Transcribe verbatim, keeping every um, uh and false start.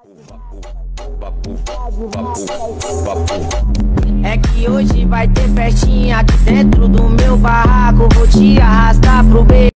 É que hoje vai ter festinha aqui dentro do meu barraco.